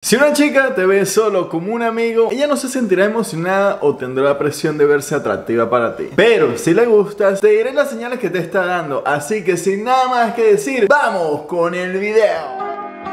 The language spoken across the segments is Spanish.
Si una chica te ve solo como un amigo, ella no se sentirá emocionada o tendrá la presión de verse atractiva para ti. Pero si le gustas, te diré las señales que te está dando. Así que sin nada más que decir, ¡vamos con el video!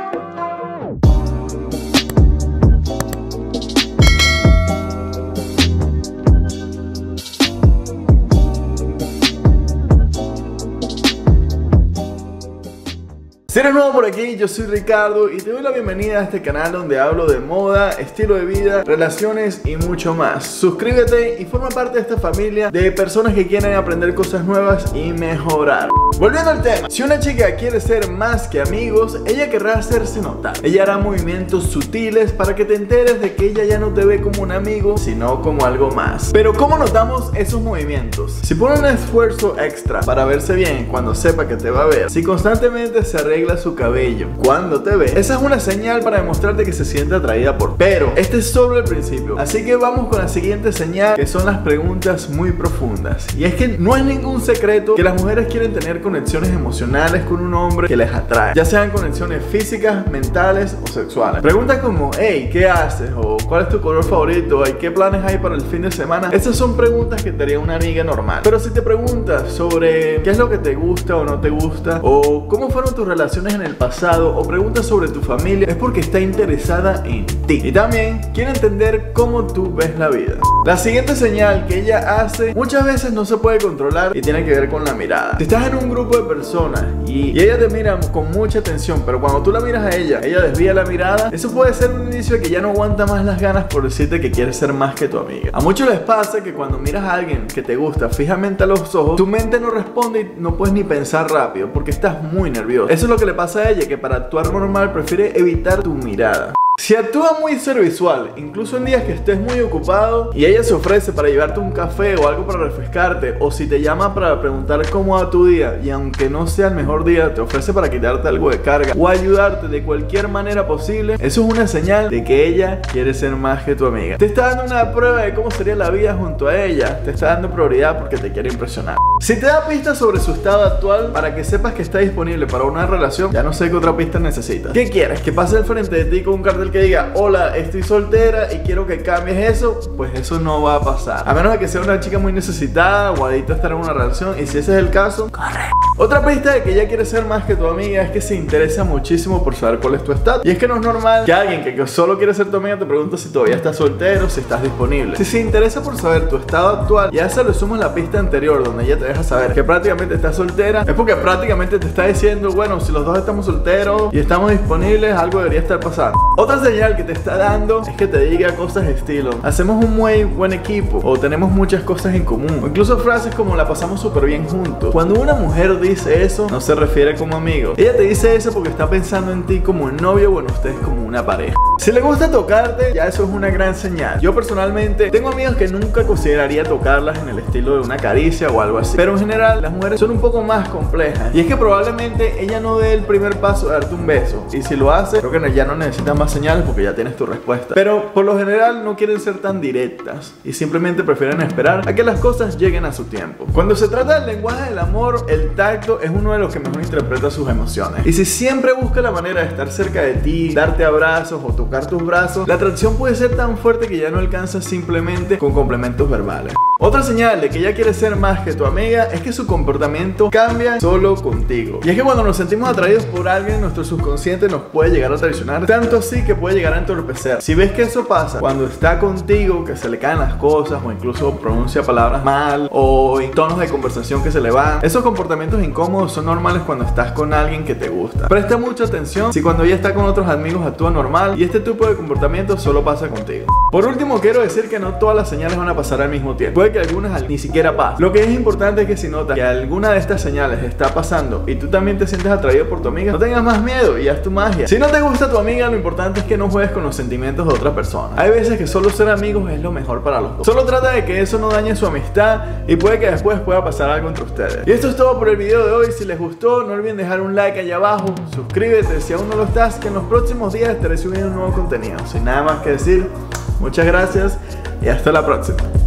Si eres nuevo por aquí, yo soy Ricardo y te doy la bienvenida a este canal donde hablo de moda, estilo de vida, relaciones y mucho más. Suscríbete y forma parte de esta familia de personas que quieren aprender cosas nuevas y mejorar. Volviendo al tema, si una chica quiere ser más que amigos, ella querrá hacerse notar. Ella hará movimientos sutiles para que te enteres de que ella ya no te ve como un amigo, sino como algo más. Pero ¿cómo notamos esos movimientos? Si pone un esfuerzo extra para verse bien cuando sepa que te va a ver, si constantemente se arregla su cabello cuando te ve, esa es una señal para demostrarte que se siente atraída por ti. Pero este es solo el principio, así que vamos con la siguiente señal, que son las preguntas muy profundas. Y es que no es ningún secreto que las mujeres quieren tener conexiones emocionales con un hombre que les atrae, ya sean conexiones físicas, mentales o sexuales. Preguntas como, hey, ¿qué haces? O ¿cuál es tu color favorito? ¿Y qué planes hay para el fin de semana? Esas son preguntas que te haría una amiga normal. Pero si te preguntas sobre qué es lo que te gusta o no te gusta, o cómo fueron tus relaciones en el pasado, o preguntas sobre tu familia, es porque está interesada en ti y también quiere entender cómo tú ves la vida. La siguiente señal que ella hace muchas veces no se puede controlar y tiene que ver con la mirada. Si estás en un grupo de personas y ella te mira con mucha atención, pero cuando tú la miras a ella desvía la mirada, eso puede ser un indicio de que ya no aguanta más las ganas por decirte que quiere ser más que tu amiga. A muchos les pasa que cuando miras a alguien que te gusta fijamente a los ojos, tu mente no responde y no puedes ni pensar rápido porque estás muy nervioso. Eso es lo que le pasa a ella, que para actuar normal prefiere evitar tu mirada. Si actúa muy servicial, incluso en días que estés muy ocupado y ella se ofrece para llevarte un café o algo para refrescarte, o si te llama para preguntar cómo va tu día y aunque no sea el mejor día, te ofrece para quitarte algo de carga o ayudarte de cualquier manera posible, eso es una señal de que ella quiere ser más que tu amiga. Te está dando una prueba de cómo sería la vida junto a ella, te está dando prioridad porque te quiere impresionar. Si te da pistas sobre su estado actual para que sepas que está disponible para una relación, ya no sé qué otra pista necesitas. ¿Qué quieres? ¿Que pase al frente de ti con un cartel que diga, hola, estoy soltera y quiero que cambies eso? Pues eso no va a pasar, a menos de que sea una chica muy necesitada o adicta a estar en una relación, y si ese es el caso, corre. Otra pista de que ella quiere ser más que tu amiga es que se interesa muchísimo por saber cuál es tu estatus. Y es que no es normal que alguien que solo quiere ser tu amiga te pregunte si todavía estás soltero, si estás disponible. Si se interesa por saber tu estado actual, y a esa le sumas la pista anterior donde ella te deja saber que prácticamente estás soltera, es porque prácticamente te está diciendo, bueno, si los dos estamos solteros y estamos disponibles, algo debería estar pasando. Otra señal que te está dando es que te diga cosas estilo, hacemos un muy buen equipo, o tenemos muchas cosas en común, o incluso frases como la pasamos súper bien juntos. Cuando una mujer dice eso, no se refiere como amigo. Ella te dice eso porque está pensando en ti como un novio o en ustedes como una pareja. Si le gusta tocarte, ya eso es una gran señal. Yo personalmente tengo amigas que nunca consideraría tocarlas en el estilo de una caricia o algo así, pero en general las mujeres son un poco más complejas, y es que probablemente ella no dé el primer paso de darte un beso, y si lo hace, creo que ya no necesitas más señales porque ya tienes tu respuesta. Pero por lo general no quieren ser tan directas y simplemente prefieren esperar a que las cosas lleguen a su tiempo. Cuando se trata del lenguaje del amor, el tacto es uno de los que mejor interpreta sus emociones, y si siempre busca la manera de estar cerca de ti, darte abrazos o tocar tus brazos, la atracción puede ser tan fuerte que ya no alcanza simplemente con complementos verbales. Otra señal de que ella quiere ser más que tu amiga es que su comportamiento cambia solo contigo. Y es que cuando nos sentimos atraídos por alguien, nuestro subconsciente nos puede llegar a traicionar, tanto así que puede llegar a entorpecer. Si ves que eso pasa cuando está contigo, que se le caen las cosas o incluso pronuncia palabras mal o en tonos de conversación que se le van, esos comportamientos incómodos son normales cuando estás con alguien que te gusta. Presta mucha atención si cuando ella está con otros amigos actúa normal y este tipo de comportamiento solo pasa contigo. Por último, quiero decir que no todas las señales van a pasar al mismo tiempo. Puede que algunas ni siquiera pasen. Lo que es importante es que si notas que alguna de estas señales está pasando y tú también te sientes atraído por tu amiga, no tengas más miedo y haz tu magia. Si no te gusta tu amiga, lo importante es que no juegues con los sentimientos de otra persona. Hay veces que solo ser amigos es lo mejor para los dos. Solo trata de que eso no dañe su amistad y puede que después pueda pasar algo entre ustedes. Y esto es todo por el video de hoy. Si les gustó, no olviden dejar un like allá abajo, suscríbete si aún no lo estás, que en los próximos días estaré subiendo un nuevo contenido. Sin nada más que decir, muchas gracias y hasta la próxima.